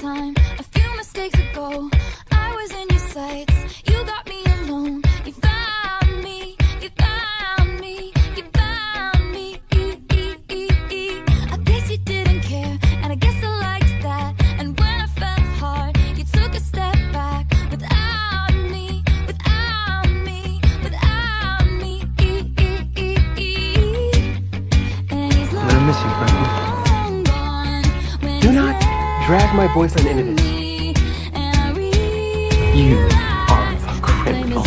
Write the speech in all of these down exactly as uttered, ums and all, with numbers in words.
time. A few mistakes ago, I was in your sights. You got me alone. You found me. You found me. You found me. I guess you didn't care, and I guess I liked that. And when I felt hard, you took a step back. Without me, without me, without me. And he's I'm gonna miss you, Frankie. Do not drag my boyfriend into this. You are a criminal.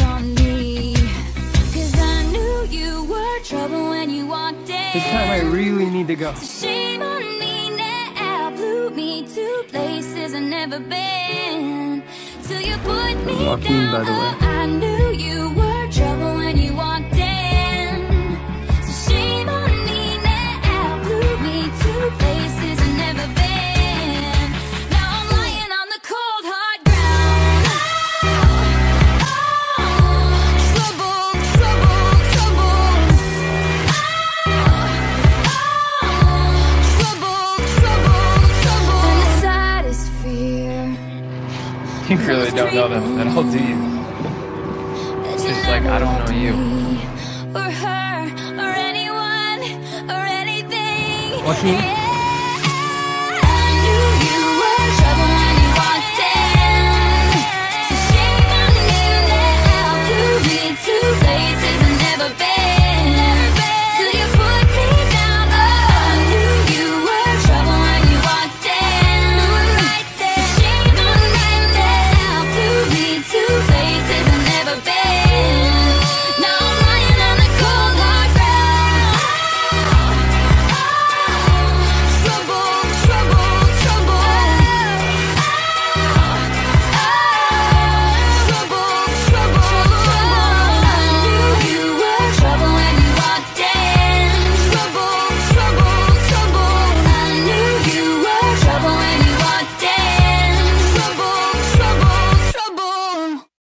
This time I really need to go. Shame on me now, blew me to places I've never been. Till you put me Joaquin, by down. the way. I knew you were trouble when you walked in. So shame on me now, blew me to places I've never been. Now I'm lying on the cold hard ground. Oh, trouble, trouble, trouble. You really don't know them at all, do you? It's just like I don't know you. Or her, or anyone, or anything. Joaquin?